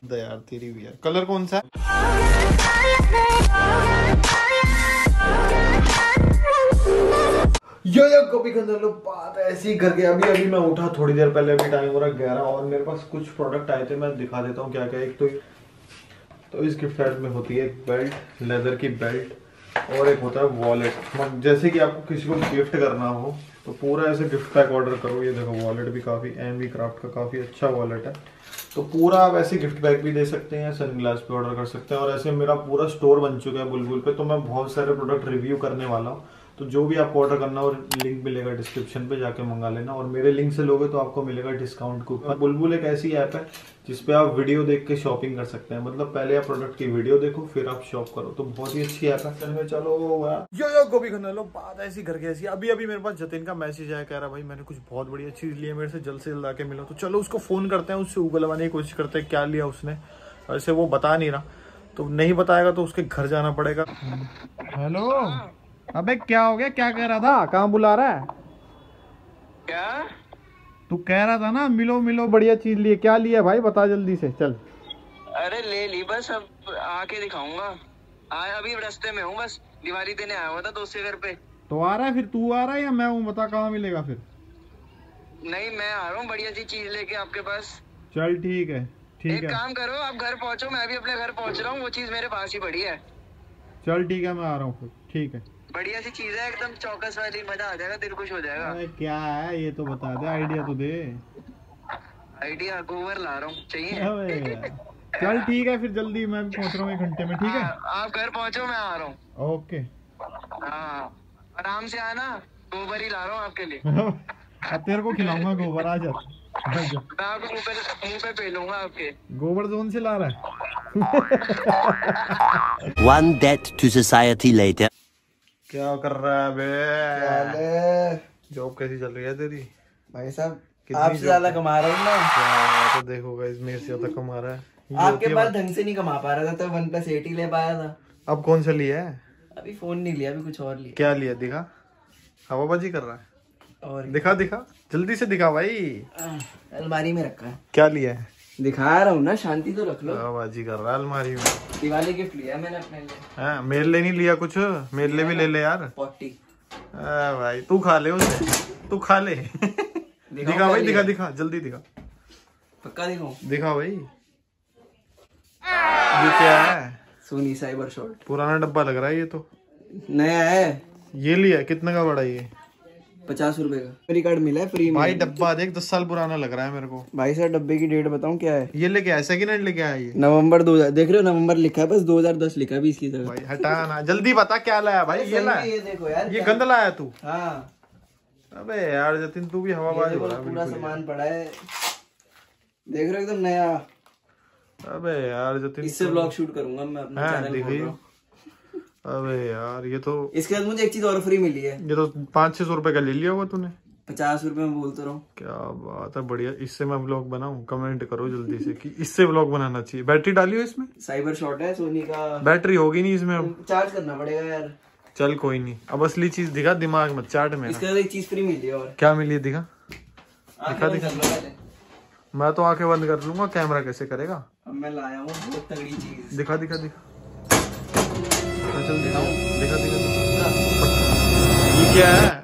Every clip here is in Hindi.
यार तेरी भी यार। कलर कौन सा है? यो कॉपी के अंदर लोग बात ऐसी ही करके अभी मैं उठा थोड़ी देर पहले, अभी टाइम हो रहा 11 और मेरे पास कुछ प्रोडक्ट आए थे, मैं दिखा देता हूँ क्या क्या। एक तो इस गिफ्ट पैक में होती है एक बेल्ट, लेदर की बेल्ट, और एक होता है वॉलेट। जैसे कि आपको किसी को गिफ्ट करना हो तो पूरा ऐसे गिफ्ट पैक ऑर्डर करो। ये देखो वॉलेट भी काफ़ी एमवी क्राफ्ट का काफ़ी अच्छा वॉलेट है, तो पूरा आप ऐसे गिफ्ट पैक भी दे सकते हैं, सनग्लास पे ऑर्डर कर सकते हैं। और ऐसे मेरा पूरा स्टोर बन चुका है बुलबुल पे, तो मैं बहुत सारे प्रोडक्ट रिव्यू करने वाला हूँ। तो जो भी आपको ऑर्डर करना हो लिंक मिलेगा डिस्क्रिप्शन पे, जाके मंगा लेना। और मेरे लिंक से लोगे तो आपको मिलेगा डिस्काउंट कूपन। बुलबुल एक ऐसी ऐप है जिसपे आप वीडियो देख के शॉपिंग कर सकते हैं। मतलब पहले आप प्रोडक्ट की वीडियो देखो फिर आप शॉप करो, तो बहुत ही अच्छी ऐप है। चलो यो गोभी खाने लो, बात ऐसी करके ऐसी। अभी मेरे पास जतिन का मैसेज आया, कह रहा भाई मैंने कुछ बहुत बढ़िया चीज ली है, मेरे से जल्द आके मिलो। तो चलो उसको फोन करते हैं, उससे उगलवाने की कोशिश करते हैं क्या लिया उसने। वैसे वो बता नहीं रहा, तो नहीं बताएगा तो उसके घर जाना पड़ेगा। हेलो, अबे क्या हो गया, क्या कह रहा था, कहाँ बुला रहा है? क्या तू कह रहा था ना मिलो मिलो बढ़िया चीज लिए, क्या लिया भाई बता जल्दी से चल। अरे ले ली, बस अब आके दिखाऊंगा। अभी रास्ते में हूँ, बस दिवाली देने आया हुआ था दोस्त के घर पे। तो आ रहा है फिर, तू आ रहा है या मैं हूँ, बता कहाँ मिलेगा फिर? नहीं मैं आ रहा हूँ बढ़िया सी चीज लेके आपके पास। चल ठीक है ठीक एक है। काम करो, आप घर पहुँचो, मैं भी अपने घर पहुँच रहा हूँ, वो चीज मेरे पास ही पड़ी है। चल ठीक है मैं आ रहा हूँ फिर, ठीक है। बढ़िया सी चीज है एकदम चौकस वाली, मजा आ जाएगा, दिल खुश हो जाएगा। अरे क्या है ये तो बता दे, आइडिया तो दे। आइडिया गोबर ला रहा हूँ, चाहिए? अबे यार चल ठीक है फिर, जल्दी मैं पहुंच रहा हूँ 1 घंटे में, ठीक है? आप घर पहुँचो, मैं आ रहा हूँ। ओके। हाँ आराम से आना, गोबर ही ला रहा हूँ आपके लिए। अब तेरे को खिलाऊंगा गोबर, आ जा। मैं आपको मुंह पे पेलूंगा आपके। गोबर जोन से ला रहा है। One debt to society later. क्या कर रहा है बे? जॉब कैसी चल रही है तेरी? भाई साहब आपसे ज्यादा कमा रहा हूँ मैं। तो देखो गाइस मेरे से ज्यादा कमा रहा है। आपके पास ढंग से नहीं कमा पा रहा था, तो OnePlus 8 ही ले पाया था। अब कौन सा लिया है? अभी फोन नहीं लिया, अभी कुछ और लिया। क्या लिया दिखा, हवाबाजी कर रहा है? और दिखा जल्दी से दिखा भाई। अलमारी में रखा है। क्या लिया है? दिखा रहा हूँ ना, शांति तो रख लो। हवाबाजी कर रहा है अलमारी में। दिवाली गिफ्ट लिया मैंने अपने लिए। हाँ मेरे लिए नहीं लिया कुछ, मेरे लिए भी ले ले यार। 40। भाई तू खा ले उसे, तू खा ले। दिखा भाई, दिखा जल्दी दिखा। पक्का दिखाऊं? दिखा भाई। ये क्या है? Sony Cyber Shot. पुराना डब्बा लग रहा है ये तो। नया है। ये लिया कितने का पड़ा ये? 50 रुपए का फ्री कार्ड मिला है, फ्री में। भाई डब्बा देख 10 साल पुराना लग रहा है मेरे को। भाई साहब डब्बे की डेट बताऊं क्या है? ये लेके आया, सेकंड हैंड लेके आया ये? नवंबर 2000, देख रहे हो नवंबर लिखा है, बस 2010 लिखा है 20 की तरह। भाई हटा ना, जल्दी बता क्या लाया भाई? ये लाया? ये देखो यार, ये गंद लाया तू? हाँ। अबे यार जतिन तू भी हवाबाज हो रहा है। पूरा सामान पड़ा है, देख रहे हो एकदम नया। अबे यार जतिन इससे व्लॉग शूट करूंगा मैं अपने चैनल पे। अबे यार ये तो, इसके बाद मुझे एक चीज और फ्री मिली है। ये तो 500-600 रुपए का ले लिया होगा तूने। 50 रुपए में बोलता रहा हूँ। क्या बात है, बढ़िया। इससे मैं व्लॉग बनाऊं? कमेंट करो जल्दी से कि इससे व्लॉग बनाना चाहिए। बैटरी डाली हो इसमें? साइबर शॉट है सोनी का। बैटरी होगी नहीं इसमें अब? चार्ज करना पड़ेगा यार। चल कोई नहीं, अब असली चीज दिखा, दिमाग मत चाट में। इसके बाद एक चीज फ्री मिली है। और क्या मिली है? दिखा दिखा। मैं तो आंखें बंद कर लूंगा, कैमरा कैसे करेगा? अब मैं लाया हूँ बहुत तगड़ी चीज। दिखा चल दिखाऊं, दिखा ये क्या है?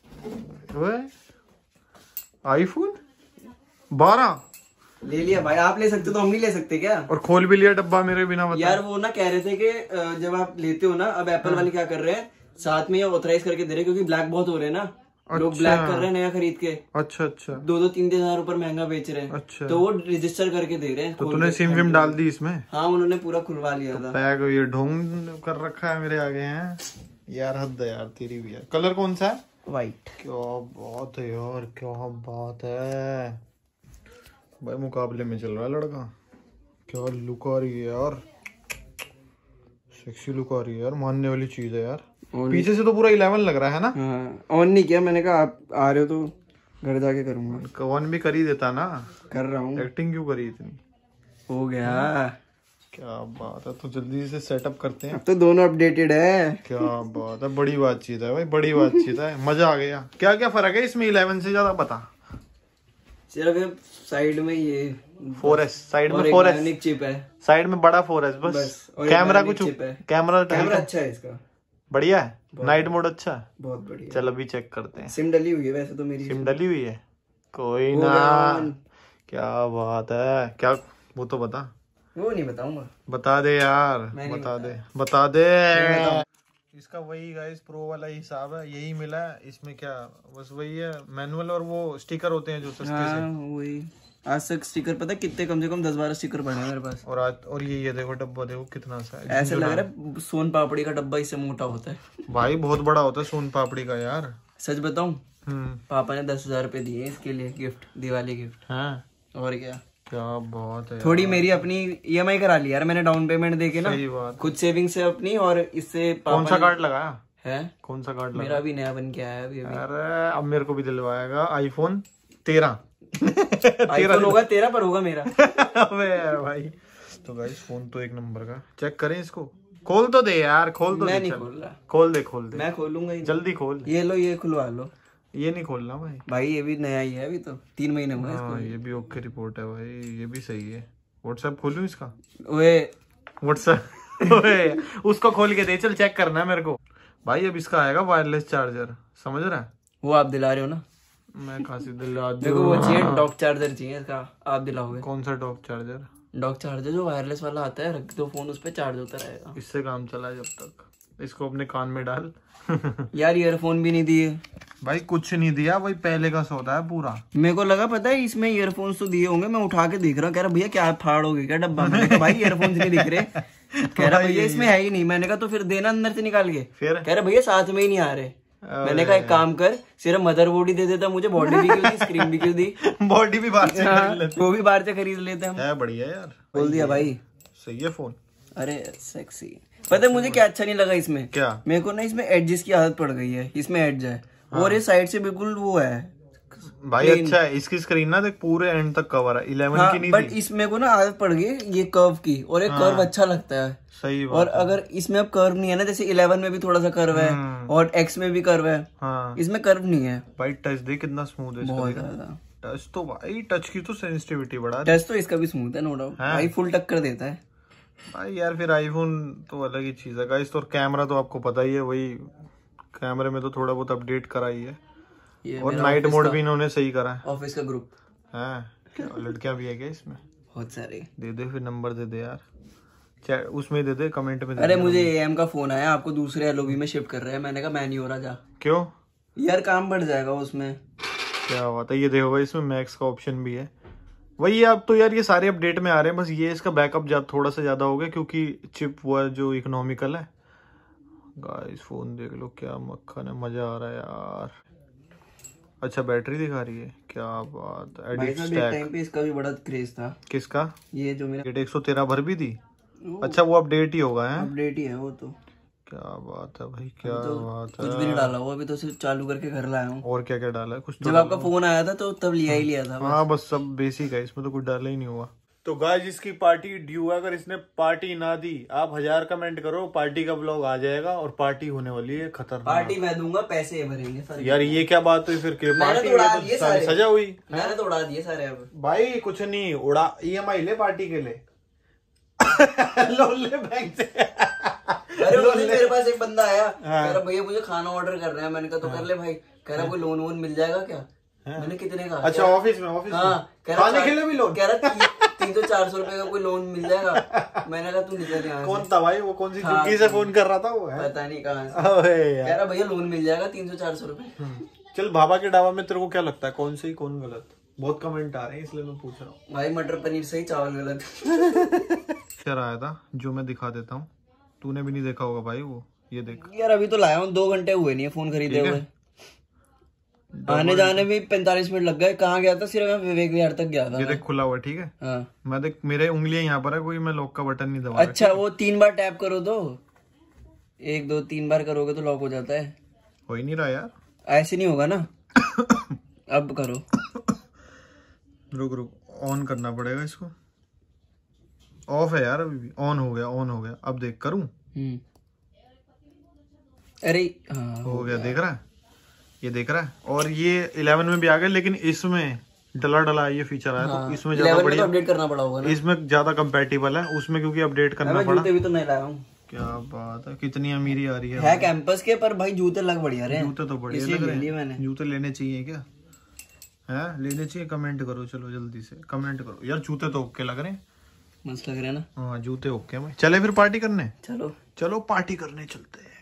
आईफोन 12 ले लिया भाई। आप ले सकते तो हम नहीं ले सकते क्या? और खोल भी लिया डब्बा मेरे बिना बताए। यार वो ना कह रहे थे कि जब आप लेते हो ना, अब एप्पल वाले क्या कर रहे हैं, साथ में ये ऑथराइज करके दे रहे हैं, क्योंकि ब्लैक बहुत हो रहे हैं ना। अच्छा। लोग ब्लैक कर रहे हैं नया खरीद के। अच्छा 2-3 हजार ऊपर महंगा बेच रहे हैं। अच्छा। तो वो रजिस्टर करके दे रहे हैं। तो तूने सिम विम डाल दी इसमें? हाँ उन्होंने पूरा खुलवा लिया था। बैग ये ढोंग कर रखा है मेरे आगे हैं यार, हद है यार तेरी भी यार। कलर कौन सा है? व्हाइट। क्या बात है यार, क्या बात है भाई। मुकाबले में चल रहा है लड़का। क्या लुक आ रही है यार, सेक्सी लुक आ रही है यार, मानने वाली चीज है यार। पीछे से तो पूरा 11 लग रहा है ना। हाँ, ऑन नहीं किया मैंने, कहा आप आ रहे हो तो घर जाके करूंगा। ऑन भी कर ही देता ना। कर रहा हूँ। एक्टिंग क्यों करी इतनी? हो गया। क्या बात है, तो जल्दी से सेटअप करते हैं। अब तो दोनों अपडेटेड है। क्या बात है, बड़ी बातचीत है भाई, बड़ी बातचीत है, मजा आ गया। क्या क्या फर्क है इसमें 11 से ज्यादा? पता सिर्फ साइड में ये 4S साइड में, 4S बायोनिक चिप है साइड में, बड़ा 4S बस। और कैमरा बायोनिक कुछ चिप है। कैमरा अच्छा है इसका, बढ़िया है, नाइट मोड अच्छा है, बहुत बढ़िया। चल अभी चेक करते हैं। सिम डली हुई है वैसे तो मेरी, सिम डली हुई है, कोई ना, क्या बात है, क्या वो तो बता, वो नहीं बताऊंगा, बता दे यार, बता दे। इसका वही गाइस प्रो वाला हिसाब है, यही मिला है इसमें, क्या बस वही है, मैनुअल और वो स्टिकर होते हैं जो सस्ते से। वही आज तक स्टिकर पता है कितने, कम से कम 10-12 स्टिकर पड़े हैं मेरे पास। और आज और ये देखो डब्बा देखो कितना सा है, ऐसे लग रहा है सोन पापड़ी का डब्बा इससे मोटा होता है भाई, बहुत बड़ा होता है सोन पापड़ी का यार। सच बताऊं, पापा ने 10,000 रुपए दिए इसके लिए गिफ्ट, दिवाली गिफ्ट। हाँ और क्या बात है, थोड़ी मेरी अपनी EMI करा ली यार मैंने, डाउन पेमेंट देके ना, सही बात। खुद सेविंग से अपनी, और इससे कौन सा कार्ड लगाया है, कौन सा कार्ड मेरा भी नया बन के आया अभी। अरे अब मेरे को भी दिलवाएगा iPhone 13 iPhone होगा 13 पर होगा मेरा अबे भाई, तो गाइस फोन तो एक नंबर का, चेक करें इसको, खोल तो दे यार, खोल तो मैं दे, नहीं चल। खोल रहा, खोल दे, मैं खोलूंगा ही, जल्दी खोल, ये लो, ये खुलवा लो। ये नहीं खोलना भाई, भाई ये भी नया ही है, अभी तो 3 महीने हुए हैं हाँ ये भी ओके रिपोर्ट है भाई, ये भी सही है। व्हाट्सएप खोलूं इसका, ओए व्हाट्सएप ओए उसको खोल के दे, चल चेक करना है मेरे को भाई। अब इसका आएगा वायरलेस चार्जर, समझ रहा है, वो आप दिला रहे हो ना, मैं कहाँ से दिला दूं? देखो वो चाहिए, डॉक चार्जर चाहिए इसका, आप दिलाओगे? कौन सा डॉक चार्जर? डॉक चार्जर जो वायरलेस वाला आता है, रख दो फोन उस पे, चार्ज होता रहेगा, इससे काम चला जब तक, इसको अपने कान में डाल यार ईयरफोन भी नहीं दिए भाई, कुछ नहीं दिया, वही पहले का सौदा है पूरा। मेरे को लगा पता है इसमें ईयरफोन्स तो दिए होंगे, मैं उठा के देख रहा हूँ, कह रहा भैया क्या फाड़ोगे क्या डब्बा, मैंने कहा भाई ईयरफोन्स नहीं दिख रहे, कह रहा भैया इसमें है ही नहीं, मैंने कहा तो फिर देना अंदर से निकाल के, फिर कह रहा भैया साथ में ही नहीं आ रहे, मैंने कहा एक काम कर, सिर्फ मदरबोर्ड ही दे देता मुझे, बॉडी भी क्यों दी, स्क्रीन भी क्यों दी, बॉडी भी बाहर से खरीद लेते, वो भी बाहर से खरीद लेते हम। है बढ़िया यार, बोल दिया भाई, सही है फोन। अरे सेक्सी, पता है मुझे क्या अच्छा नहीं लगा इसमें, क्या? मेरे को ना इसमें एडजस्ट की आदत पड़ गई है, इसमें एडज है और ये साइड से बिल्कुल वो है भाई, अच्छा है, इसकी स्क्रीन ना देख पूरे एंड तक कवर है, 11 की नहीं बट थी। इसमें को ना आदत पड़ गई ये कर्व की, और ये कर्व अच्छा लगता है, सही बात और अगर इसमें अब कर्व नहीं है ना, जैसे 11 में भी थोड़ा सा कर्व है और X में भी कर्व है, हाँ इसमें कर्व नहीं है। भाई, टच देख कितना स्मूथ है इसका, बहुत देख। ज्यादा टच तो भाई, टच की तो सेंसिटिविटी बढ़ा टच तो इसका भी स्मूथ है, नो डाउट भाई, फुल टक्कर देता है भाई यार। फिर आईफोन तो अलग ही चीज है गाइस, तो कैमरा तो आपको पता ही है, वही कैमरे में तो थोड़ा बहुत अपडेट करा ही है, ये और नाइट मोड भी इन्होंने सही करा है। ऑफिस का ग्रुप हाँ, क्या लड़कियां भी है क्या इसमें? बहुत सारे दे दे फिर, नंबर दे दे यार, उसमें दे दे, कमेंट में दे अरे दे। मुझे AM का फोन आया, आपको दूसरे LOB में शिफ्ट कर रहे हैं, मैंने कहा मैं नहीं हो रहा, जा क्यों यार, काम बढ़ जाएगा उसमें। क्या बात है, ये देखो इसमें मैक्स का ऑप्शन भी है, वही अब तो यार ये सारे अपडेट में आ रहे हैं, बस ये इसका बैकअप थोड़ा सा ज्यादा हो गया, क्योंकि चिप वो है जो इकोनॉमिकल है। गाइस फोन देख लो क्या मक्खन है, मजा आ रहा है यार। अच्छा बैटरी दिखा रही है, क्या बात है, एडिट स्टैक। टाइम पे इसका भी बड़ा क्रेज था, किसका? ये जो मेरा 113 भर भी थी। अच्छा वो अपडेट ही होगा है, अपडेट ही है वो तो। क्या बात है भाई, क्या तो बात है। कुछ भी नहीं डाला हुआ, अभी तो सिर्फ चालू करके घर लाया हूँ। और क्या क्या डाला है? कुछ तो जब आपका फोन आया था तो तब लिया था। हाँ बस सब बेसिक है, इसमें तो कुछ डाला ही नहीं हुआ। तो गाइस जिसकी पार्टी ड्यू है, अगर इसने पार्टी ना दी, आप 1000 कमेंट करो, पार्टी का ब्लॉग आ जाएगा, और पार्टी होने वाली है खतरनाक। पार्टी मैं दूंगा, पैसे भरेंगे सर। यार ये क्या बात हुई फिर, पार्टी तो सारी सजा हुई। मैंने तो उड़ा दिए सारे। अब भाई कुछ नहीं उड़ा, EMI ले पार्टी के लिए लोन ले बैंक से। अरे उस दिन मेरे पास एक बंदा आया, कह रहा भैया मुझे खाना ऑर्डर करना है, मैंने कहा तो कर ले भाई। कह रहा कोई लोन वोन मिल जाएगा क्या? मैंने कितने का? अच्छा ऑफिस में हाँ, खाने के लिए भी लोन? कह रहा 300-400 रुपए का कोई लोन मिल जाएगा। मैंने कहा तू निकल यहाँ से। कौन था भाई वो, कौन सी चुटकी से फोन कर रहा था वो? पता नहीं कहाँ से। कह रहा भैया लोन मिल जाएगा 300-400 रुपए। चल भाभा के ढाबा में तेरे को क्या लगता है, कौन सही कौन गलत? बहुत कमेंट आ रहे हैं इसलिए मैं पूछ रहा हूँ। भाई मटर पनीर सही, चावल गलत। क्या आया था जो मैं दिखा देता हूँ, तूने भी नहीं देखा होगा भाई वो, ये देख यार अभी तो लाया हूँ, 2 घंटे हुए नहीं है फोन खरीदे हुए। आने जाने में 45 मिनट लग गए। कहाँ गया था? सिर्फ मैं विवेक विहार तक गया था। ये देख खुला हुआ, ठीक है। हाँ। मैं देख मेरे उंगलियां यहाँ पर है, कोई मैं लॉक का बटन नहीं दबा। अच्छा वो 3 बार टैप करो तो 1 2 3 बार करोगे तो लॉक हो जाता है। हो ही नहीं रहा यार, ऐसे नहीं होगा ना। अब करो। रुक रुक, ऑन करना पड़ेगा इसको। ऑफ है यार अभी भी। ऑन हो गया, ऑन हो गया। अब देख करूं? अरे हाँ हो गया, देख रहा है, ये देख रहा है। और ये 11 में भी आ गया, लेकिन इसमें डला ये फीचर आया। हाँ, तो इसमें ज्यादा 11 में बढ़िया तो अपडेट करना पड़ा होगा ना। इसमें ज्यादा कंपैटिबल है, उसमें क्योंकि अपडेट करना मैं पड़ा। जूते भी तो नहीं लाया हूँ। क्या बात है, कितनी अमीरी आ रही है कैंपस के, पर भाई जूते लग बढ़िया रहे। जूते तो बढ़िया इसलिए लग ले रहे लिए हैं। मैंने। जूते लेने चाहिए क्या? है लेने चाहिए? कमेंट करो, चलो जल्दी से कमेंट करो यार। जूते तो ओके लग रहे हैं, मस्त लग रहे हैं ना। हाँ जूते ओके। चले फिर पार्टी करने, चलो चलो पार्टी करने चलते हैं।